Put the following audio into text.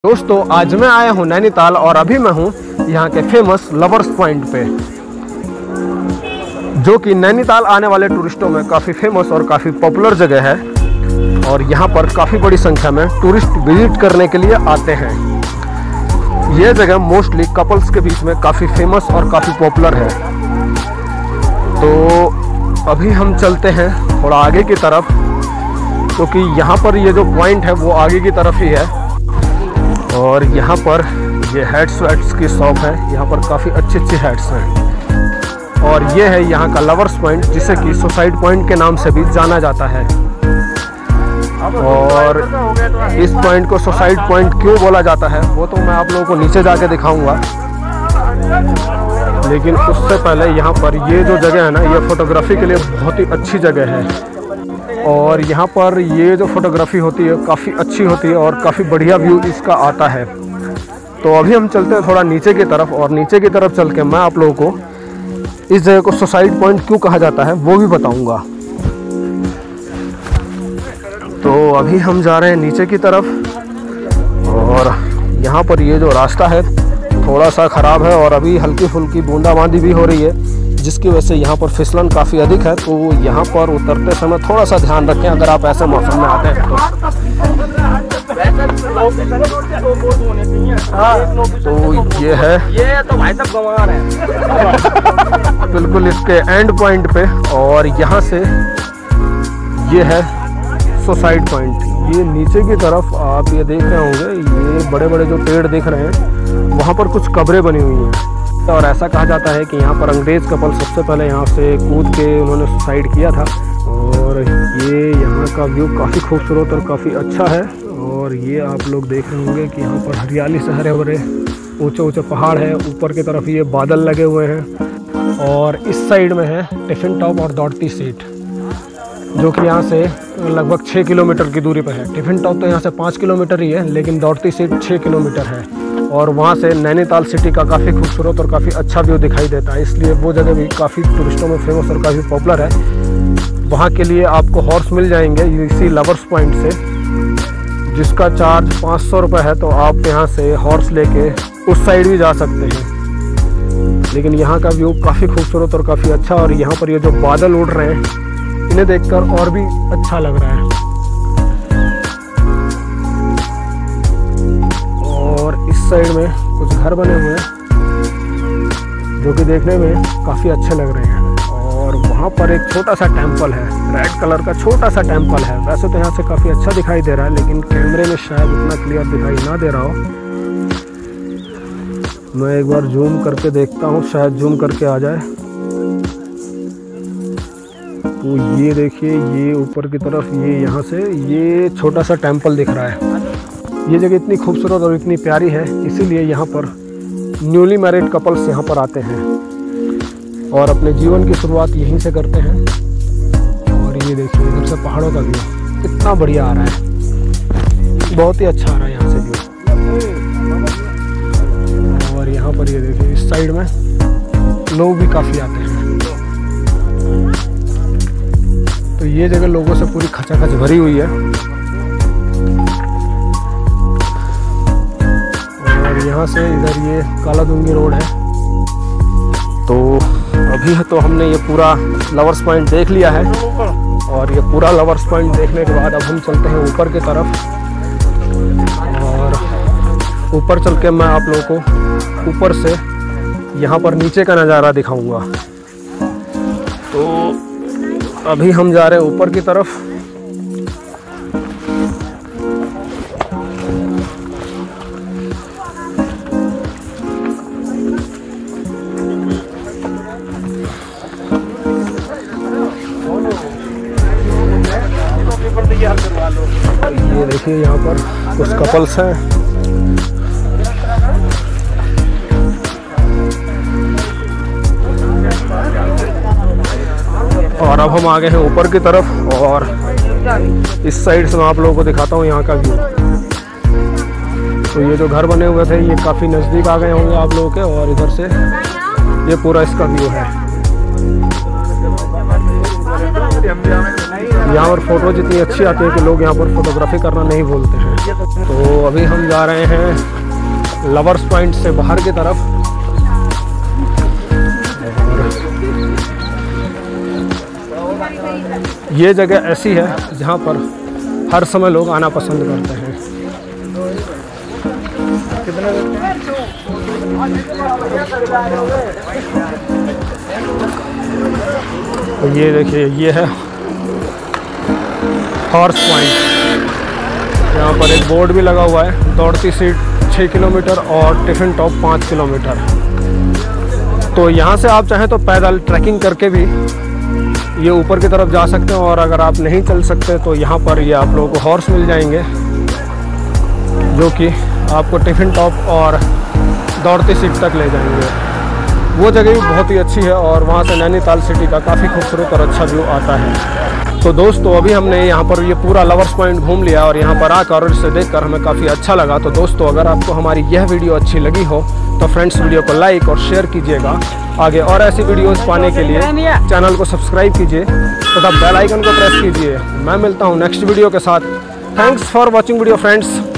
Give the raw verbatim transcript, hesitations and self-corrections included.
दोस्तों आज मैं आया हूँ नैनीताल और अभी मैं हूँ यहाँ के फेमस लवर्स पॉइंट पे, जो कि नैनीताल आने वाले टूरिस्टों में काफ़ी फेमस और काफ़ी पॉपुलर जगह है और यहाँ पर काफ़ी बड़ी संख्या में टूरिस्ट विजिट करने के लिए आते हैं। ये जगह मोस्टली कपल्स के बीच में काफ़ी फेमस और काफ़ी पॉपुलर है। तो अभी हम चलते हैं थोड़ा आगे की तरफ, क्योंकि तो यहाँ पर ये जो पॉइंट है वो आगे की तरफ ही है और यहाँ पर ये हैट्स वैट्स की शॉप है। यहाँ पर काफ़ी अच्छी अच्छी हैट्स हैं और ये है यहाँ का लवर्स पॉइंट, जिसे कि सुसाइड पॉइंट के नाम से भी जाना जाता है। और इस पॉइंट को सुसाइड पॉइंट क्यों बोला जाता है वो तो मैं आप लोगों को नीचे जाके दिखाऊंगा, लेकिन उससे पहले यहाँ पर ये जो जगह है ना, ये फोटोग्राफी के लिए बहुत ही अच्छी जगह है और यहाँ पर ये जो फोटोग्राफी होती है काफ़ी अच्छी होती है और काफ़ी बढ़िया व्यू इसका आता है। तो अभी हम चलते हैं थोड़ा नीचे की तरफ और नीचे की तरफ चल के मैं आप लोगों को इस जगह को सुसाइड पॉइंट क्यों कहा जाता है वो भी बताऊंगा। तो अभी हम जा रहे हैं नीचे की तरफ और यहाँ पर ये जो रास्ता है थोड़ा सा ख़राब है और अभी हल्की फुल्की बूंदाबांदी भी हो रही है, जिसकी वजह से यहाँ पर फिसलन काफ़ी अधिक है। तो यहाँ पर उतरते समय थोड़ा सा ध्यान रखें अगर आप ऐसे मौसम में आते हैं तो। तो ये है ये तो भाई साहब गंवा रहे हैं बिल्कुल इसके एंड पॉइंट पे, और यहाँ से ये है सुसाइड पॉइंट। ये नीचे की तरफ आप ये देख रहे होंगे, ये बड़े बड़े जो पेड़ दिख रहे हैं वहाँ पर कुछ कब्रें बनी हुई हैं और ऐसा कहा जाता है कि यहाँ पर अंग्रेज़ कपल सबसे पहले यहाँ से कूद के उन्होंने सुसाइड किया था। और ये यहाँ का व्यू काफ़ी खूबसूरत और काफ़ी अच्छा है। और ये आप लोग देख रहे होंगे कि यहाँ पर हरियाली से हरे भरे ऊंचे ऊंचे पहाड़ है, ऊपर की तरफ ये बादल लगे हुए हैं और इस साइड में है टिफिन टॉप और दौड़ती सीट, जो कि यहाँ से लगभग छः किलोमीटर की दूरी पर है। टिफिन टॉप तो यहाँ से पाँच किलोमीटर ही है, लेकिन दौड़ती सीट छः किलोमीटर है और वहाँ से नैनीताल सिटी का काफ़ी खूबसूरत और काफ़ी अच्छा व्यू दिखाई देता है। इसलिए वो जगह भी काफ़ी टूरिस्टों में फेमस और काफ़ी पॉपुलर है। वहाँ के लिए आपको हॉर्स मिल जाएंगे इसी लवर्स पॉइंट से, जिसका चार्ज पाँच सौ रुपये है। तो आप यहाँ से हॉर्स लेके उस साइड भी जा सकते हैं। लेकिन यहाँ का व्यू काफ़ी खूबसूरत और काफ़ी अच्छा, और यहाँ पर ये जो बादल उड़ रहे हैं इन्हें देखकर और भी अच्छा लग रहा है। और इस साइड में कुछ घर बने हुए हैं जो कि देखने में काफ़ी अच्छे लग रहे हैं। और वहाँ पर एक छोटा सा टेंपल है, रेड कलर का छोटा सा टेंपल है। वैसे तो यहाँ से काफ़ी अच्छा दिखाई दे रहा है, लेकिन कैमरे में शायद उतना क्लियर दिखाई ना दे रहा हो। मैं एक बार जूम करके देखता हूँ, शायद जूम करके आ जाए। तो ये देखिए, ये ऊपर की तरफ ये यहाँ से ये छोटा सा टेंपल दिख रहा है। ये जगह इतनी खूबसूरत और इतनी प्यारी है, इसीलिए यहाँ पर न्यूली मैरिड कपल्स यहाँ पर आते हैं और अपने जीवन की शुरुआत यहीं से करते हैं। और ये देखिए इधर से पहाड़ों का व्यू कितना बढ़िया आ रहा है, बहुत ही अच्छा आ रहा है यहाँ से व्यू। और यहाँ पर ये देखिए इस साइड में लोग भी काफ़ी आते हैं। तो ये जगह लोगों से पूरी खचाखच भरी हुई है। और यहाँ से इधर ये कालादुंगी रोड है। तो अभी है तो हमने ये पूरा लवर्स पॉइंट देख लिया है और ये पूरा लवर्स पॉइंट देखने के बाद अब हम चलते हैं ऊपर की तरफ। और ऊपर चल के मैं आप लोगों को ऊपर से यहाँ पर नीचे का नज़ारा दिखाऊंगा। तो अभी हम जा रहे हैं ऊपर की तरफ। ये देखिए यहाँ पर कुछ कपल्स हैं और अब हम आ गए हैं ऊपर की तरफ। और इस साइड से मैं आप लोगों को दिखाता हूँ यहाँ का व्यू। तो ये जो घर बने हुए थे ये काफ़ी नज़दीक आ गए होंगे आप लोगों के, और इधर से ये पूरा इसका व्यू है। यहाँ पर फ़ोटो जितनी अच्छी आती है कि लोग यहाँ पर फोटोग्राफी करना नहीं भूलते हैं। तो अभी हम जा रहे हैं लवर्स पॉइंट से बाहर की तरफ। ये जगह ऐसी है जहाँ पर हर समय लोग आना पसंद करते हैं। तो ये देखिए, ये है हॉर्स पॉइंट। यहाँ पर एक बोर्ड भी लगा हुआ है, दौड़ती सीट छः किलोमीटर और टिफिन टॉप पाँच किलोमीटर। तो यहाँ से आप चाहें तो पैदल ट्रैकिंग करके भी ये ऊपर की तरफ जा सकते हैं, और अगर आप नहीं चल सकते तो यहाँ पर ये आप लोगों को हॉर्स मिल जाएंगे जो कि आपको टिफिन टॉप और दौड़ती सीट तक ले जाएंगे। वो जगह भी बहुत ही अच्छी है और वहाँ से नैनीताल सिटी का काफ़ी खूबसूरत और अच्छा व्यू आता है। तो दोस्तों अभी हमने यहाँ पर ये पूरा लवर्स पॉइंट घूम लिया और यहाँ पर आकर और इसे देखकर हमें काफ़ी अच्छा लगा। तो दोस्तों अगर आपको हमारी यह वीडियो अच्छी लगी हो तो फ्रेंड्स वीडियो को लाइक और शेयर कीजिएगा। आगे और ऐसी वीडियोस पाने के लिए चैनल को सब्सक्राइब कीजिए तथा बेल आइकन को प्रेस कीजिए। मैं मिलता हूँ नेक्स्ट वीडियो के साथ। Thanks for watching video friends.